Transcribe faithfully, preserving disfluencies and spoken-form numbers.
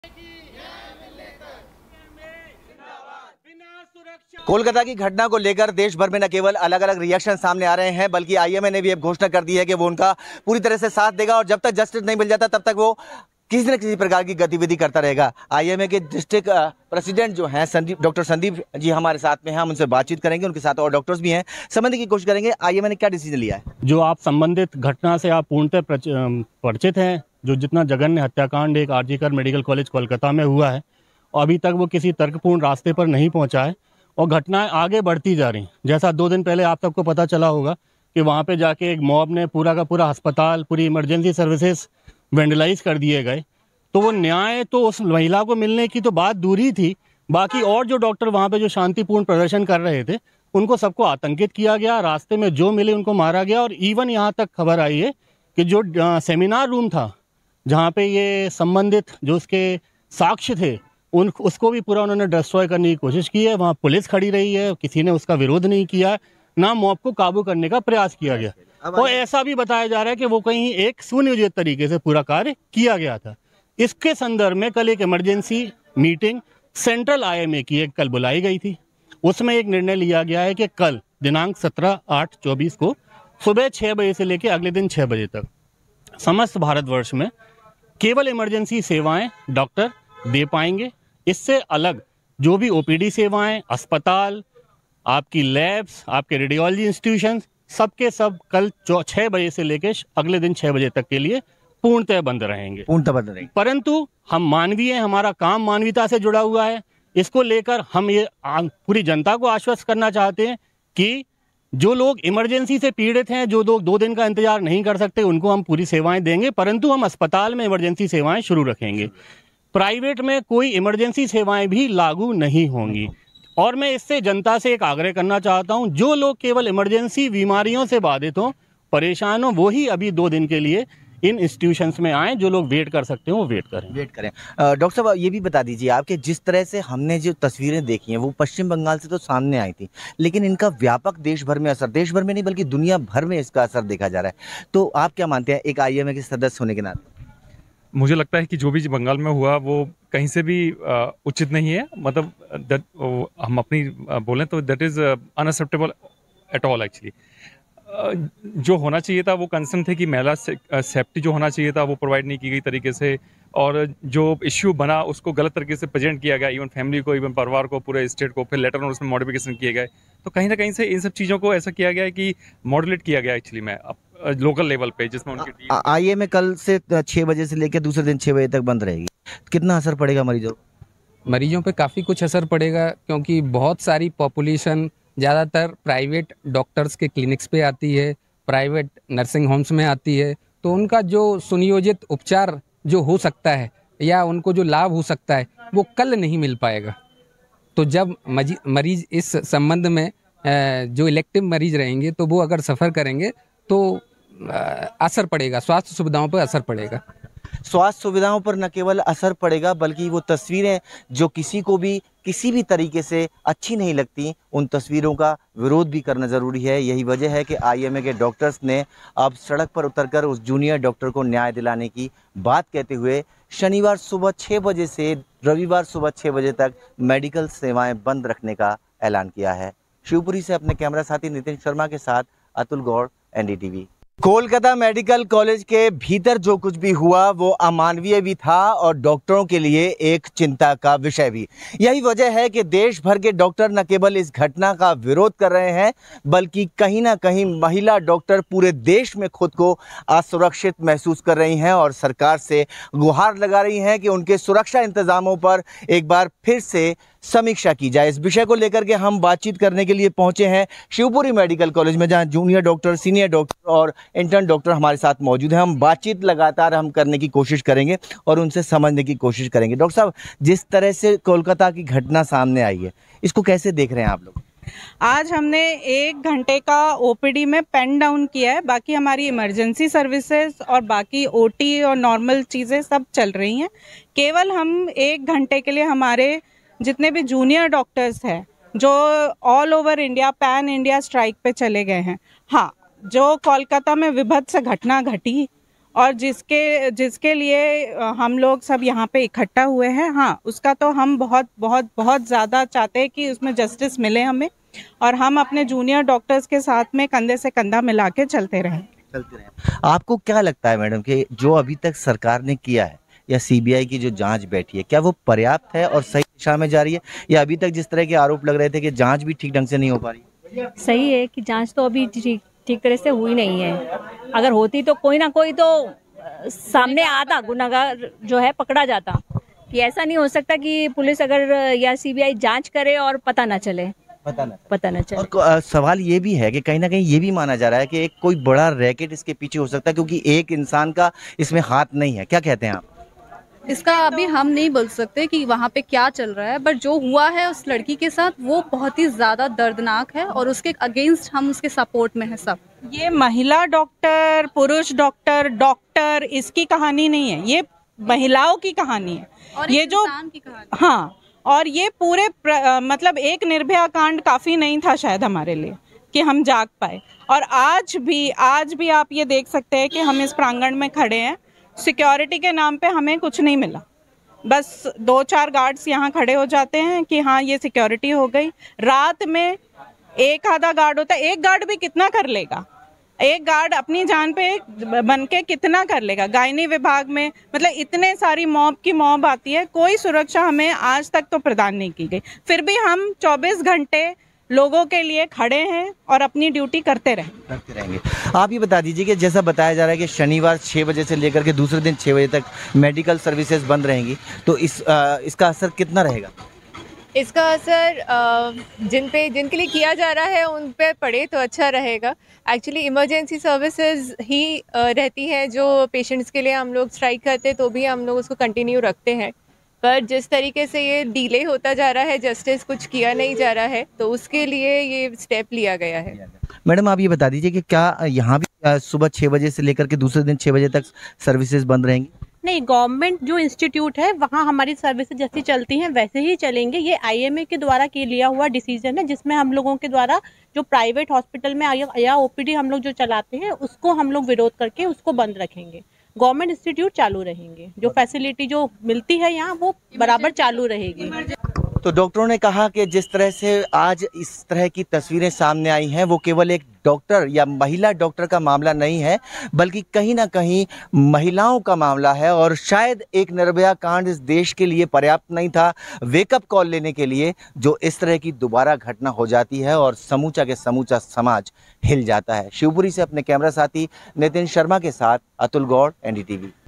कोलकाता की घटना को लेकर देश भर में न केवल अलग अलग रिएक्शन सामने आ रहे हैं, बल्कि आईएमए ने भी अब घोषणा कर दी है कि वो उनका पूरी तरह से साथ देगा और जब तक जस्टिस नहीं मिल जाता तब तक वो किसी न किसी प्रकार की गतिविधि करता रहेगा। आईएमए के डिस्ट्रिक्ट प्रेसिडेंट जो हैं संदीप डॉक्टर संदीप जी हमारे साथ में हैं, हम उनसे बातचीत करेंगे, उनके साथ और डॉक्टर्स भी हैं, समझने की कोशिश करेंगे आईएमए ने क्या डिसीजन लिया है। जो आप संबंधित घटना से आप पूर्णतः परिचित हैं, जो जितना जघन्य हत्याकांड एक आरजीकर मेडिकल कॉलेज कोलकाता में हुआ है और अभी तक वो किसी तर्कपूर्ण रास्ते पर नहीं पहुंचा है और घटनाएं आगे बढ़ती जा रही। जैसा दो दिन पहले आप सबको पता चला होगा कि वहाँ पे जाके एक मॉब ने पूरा का पूरा अस्पताल, पूरी इमरजेंसी सर्विसेज वेंडलाइज कर दिए गए। तो वो न्याय तो उस महिला को मिलने की तो बात दूरी थी, बाकी और जो डॉक्टर वहाँ पे जो शांतिपूर्ण प्रदर्शन कर रहे थे उनको सबको आतंकित किया गया, रास्ते में जो मिले उनको मारा गया। और इवन यहाँ तक खबर आई है कि जो सेमिनार रूम था जहाँ पे ये संबंधित जो उसके साक्ष्य थे उन उसको भी पूरा उन्होंने डिस्ट्रॉय करने की कोशिश की है। वहाँ पुलिस खड़ी रही है, किसी ने उसका विरोध नहीं किया, ना मॉब को काबू करने का प्रयास किया गया। और ऐसा भी बताया जा रहा है कि वो कहीं एक सुनियोजित तरीके से पूरा कार्य किया गया था। इसके संदर्भ में कल एक इमरजेंसी मीटिंग सेंट्रल आईएमए की एक कल बुलाई गई थी। उसमें एक निर्णय लिया गया है कि कल दिनांक सत्रह आठ चौबीस को सुबह छः बजे से लेकर अगले दिन छः बजे तक समस्त भारतवर्ष में केवल इमरजेंसी सेवाएं डॉक्टर दे पाएंगे। इससे अलग जो भी ओपीडी सेवाएं, अस्पताल, आपकी लैब्स, आपके रेडियोलॉजी इंस्टीट्यूशंस, सबके सब कल छः बजे से लेकर अगले दिन छः बजे तक के लिए पूर्णतः बंद रहेंगे। पूर्णतः बंद रहेंगे। परंतु हम मानवीय हैं, हमारा काम मानवीयता से जुड़ा हुआ है। इसको लेकर हम ये पूरी जनता को आश्वस्त करना चाहते हैं कि जो लोग इमरजेंसी से पीड़ित हैं, जो लोग दो दिन का इंतजार नहीं कर सकते, उनको हम पूरी सेवाएं देंगे, परंतु हम अस्पताल में इमरजेंसी सेवाएं शुरू रखेंगे। प्राइवेट में कोई इमरजेंसी सेवाएं भी लागू नहीं होंगी। और मैं इससे जनता से एक आग्रह करना चाहता हूं, जो लोग केवल इमरजेंसी बीमारियों से बाधित हों, परेशान हों, वो ही अभी दो दिन के लिए इन इंस्टीट्यूशंस में आएँ। जो लोग वेट कर सकते हैं वो वेट करें वेट करें डॉक्टर साहब, ये भी बता दीजिए आपके जिस तरह से हमने जो तस्वीरें देखी हैं वो पश्चिम बंगाल से तो सामने आई थी, लेकिन इनका व्यापक देश भर में असर, देश भर में नहीं बल्कि दुनिया भर में इसका असर देखा जा रहा है। तो आप क्या मानते हैं एक आईएमए के सदस्य होने के नाते? मुझे लगता है कि जो भी बंगाल में हुआ वो कहीं से भी उचित नहीं है। मतलब दैट हम अपनी बोलें तो that is unacceptable at all. Actually जो होना चाहिए था वो कंसर्न थे कि महिला सेफ्टी जो होना चाहिए था वो प्रोवाइड नहीं की गई तरीके से, और जो इश्यू बना उसको गलत तरीके से प्रेजेंट किया गया, इवन फैमिली को, इवन परिवार को, पूरे स्टेट को, फिर लेटर और उसमें मॉडिफिकेशन किए गए। तो कहीं ना कहीं से इन सब चीज़ों को ऐसा किया गया है कि मॉडुलेट किया गया एक्चुअली में लोकल लेवल पे, जिसमें उनकी आईएमए कल से छः बजे से लेकर दूसरे दिन छः बजे तक बंद रहेगी। कितना असर पड़ेगा मरीजों मरीजों पे? काफ़ी कुछ असर पड़ेगा, क्योंकि बहुत सारी पॉपुलेशन ज़्यादातर प्राइवेट डॉक्टर्स के क्लिनिक्स पे आती है, प्राइवेट नर्सिंग होम्स में आती है। तो उनका जो सुनियोजित उपचार जो हो सकता है या उनको जो लाभ हो सकता है वो कल नहीं मिल पाएगा। तो जब मरीज इस संबंध में जो इलेक्टिव मरीज रहेंगे तो वो अगर सफ़र करेंगे तो असर पड़ेगा, स्वास्थ्य सुविधाओं पर असर पड़ेगा। स्वास्थ्य सुविधाओं पर न केवल असर पड़ेगा बल्कि वो तस्वीरें जो किसी को भी किसी भी तरीके से अच्छी नहीं लगती, उन तस्वीरों का विरोध भी करना ज़रूरी है। यही वजह है कि आईएमए के डॉक्टर्स ने अब सड़क पर उतरकर उस जूनियर डॉक्टर को न्याय दिलाने की बात कहते हुए शनिवार सुबह छः बजे से रविवार सुबह छः बजे तक मेडिकल सेवाएं बंद रखने का ऐलान किया है। शिवपुरी से अपने कैमरा साथी नितिन शर्मा के साथ Atul Gaur, NDTV. Kolkata medical college के भीतर जो कुछ भी हुआ वो अमानवीय भी था और डॉक्टरों के लिए एक चिंता का विषय भी। यही वजह है कि देश भर के डॉक्टर न केवल इस घटना का विरोध कर रहे हैं बल्कि कहीं ना कहीं महिला डॉक्टर पूरे देश में खुद को असुरक्षित महसूस कर रही हैं और सरकार से गुहार लगा रही हैं कि उनके सुरक्षा इंतजामों पर एक बार फिर से समीक्षा की जाए। इस विषय को लेकर के हम बातचीत करने के लिए पहुंचे हैं शिवपुरी मेडिकल कॉलेज में, जहां जूनियर डॉक्टर, सीनियर डॉक्टर और इंटर्न डॉक्टर हमारे साथ मौजूद हैं। हम बातचीत लगातार हम करने की कोशिश करेंगे और उनसे समझने की कोशिश करेंगे। डॉक्टर साहब, जिस तरह से कोलकाता की घटना सामने आई है, इसको कैसे देख रहे हैं आप लोग? आज हमने एक घंटे का ओपीडी में पेन डाउन किया है, बाकी हमारी इमरजेंसी सर्विसेज और बाकी ओटी और नॉर्मल चीज़ें सब चल रही हैं। केवल हम एक घंटे के लिए हमारे जितने भी जूनियर डॉक्टर्स हैं जो all over India, pan India strike पे चले गए हैं। हाँ, जो कोलकाता में विभत्स घटना घटी और जिसके जिसके लिए अ, हम लोग सब यहाँ पे इकट्ठा हुए हैं, हाँ उसका तो हम बहुत बहुत बहुत ज़्यादा चाहते हैं कि उसमें जस्टिस मिले हमें, और हम अपने जूनियर डॉक्टर्स के साथ में कंधे से कंधा मिला के चलते रहें चलते रहें। आपको क्या लगता है मैडम कि जो अभी तक सरकार ने किया है या सीबीआई की जो जांच बैठी है, क्या वो पर्याप्त है और सही दिशा में जा रही है, या अभी तक जिस तरह के आरोप लग रहे थे कि जांच भी ठीक ढंग से नहीं हो पा रही? सही है कि जांच तो अभी ठीक ठीक तरह से हुई नहीं है। अगर होती तो कोई ना कोई तो अ, सामने आता, गुनहगार जो है पकड़ा जाता। कि ऐसा नहीं हो सकता कि पुलिस अगर या सीबीआई जांच करे और पता ना चले पता ना पता ना चले। और को- अ, सवाल ये भी है कि कहीं ना कहीं ये भी माना जा रहा है कि एक कोई बड़ा रैकेट इसके पीछे हो सकता है, क्योंकि एक इंसान का इसमें हाथ नहीं है। क्या कहते हैं आप? इसका अभी हम नहीं बोल सकते कि वहाँ पे क्या चल रहा है, बट जो हुआ है उस लड़की के साथ वो बहुत ही ज़्यादा दर्दनाक है और उसके अगेंस्ट हम उसके सपोर्ट में है सब। ये महिला डॉक्टर, पुरुष डॉक्टर, डॉक्टर, इसकी कहानी नहीं है, ये महिलाओं की कहानी है। और ये एक जो इंसान की कहानी। हाँ, और ये पूरे प्र, अ, मतलब एक निर्भया कांड काफ़ी नहीं था शायद हमारे लिए कि हम जाग पाए। और आज भी आज भी आप ये देख सकते हैं कि हम इस प्रांगण में खड़े हैं, सिक्योरिटी के नाम पे हमें कुछ नहीं मिला। बस दो चार गार्ड्स यहाँ खड़े हो जाते हैं कि हाँ ये सिक्योरिटी हो गई। रात में एक आधा गार्ड होता है, एक गार्ड भी कितना कर लेगा, एक गार्ड अपनी जान पे बन के कितना कर लेगा। गायनी विभाग में मतलब इतने सारी मॉब की मॉब आती है, कोई सुरक्षा हमें आज तक तो प्रदान नहीं की गई। फिर भी हम चौबीस घंटे लोगों के लिए खड़े हैं और अपनी ड्यूटी करते रहें करते रहेंगे। आप ये बता दीजिए कि जैसा बताया जा रहा है कि शनिवार छः बजे से लेकर के दूसरे दिन छः बजे तक मेडिकल सर्विसेज बंद रहेंगी, तो इस आ, इसका असर कितना रहेगा? इसका असर अ, जिन पे जिनके लिए किया जा रहा है उन पे पड़े तो अच्छा रहेगा। एक्चुअली इमरजेंसी सर्विसेज ही अ, रहती हैं जो पेशेंट्स के लिए हम लोग स्ट्राइक करते हैं तो भी हम लोग उसको कंटिन्यू रखते हैं। पर जिस तरीके से ये डिले होता जा रहा है, जस्टिस कुछ किया नहीं जा रहा है, तो उसके लिए ये स्टेप लिया गया है। मैडम आप ये बता दीजिए कि क्या यहाँ भी आ, सुबह छः बजे से लेकर के दूसरे दिन छः बजे तक सर्विसेज बंद रहेंगी? नहीं, गवर्नमेंट जो इंस्टीट्यूट है वहाँ हमारी सर्विसेज जैसी चलती हैं वैसे ही चलेंगे। ये आईएमए के द्वारा के लिया हुआ डिसीजन है, जिसमें हम लोगों के द्वारा जो प्राइवेट हॉस्पिटल में या ओपीडी हम लोग जो चलाते हैं उसको हम लोग विरोध करके उसको बंद रखेंगे। गवर्नमेंट इंस्टीट्यूट चालू रहेंगे, जो फैसिलिटी जो मिलती है यहाँ वो बराबर चालू रहेगी। तो डॉक्टरों ने कहा कि जिस तरह से आज इस तरह की तस्वीरें सामने आई हैं वो केवल एक डॉक्टर या महिला डॉक्टर का मामला नहीं है, बल्कि कहीं ना कहीं महिलाओं का मामला है। और शायद एक निर्भया कांड इस देश के लिए पर्याप्त नहीं था वेकअप कॉल लेने के लिए, जो इस तरह की दोबारा घटना हो जाती है और समूचा के समूचा समाज हिल जाता है। शिवपुरी से अपने कैमरा साथी नितिन शर्मा के साथ अतुल गौड़, एनडीटीवी।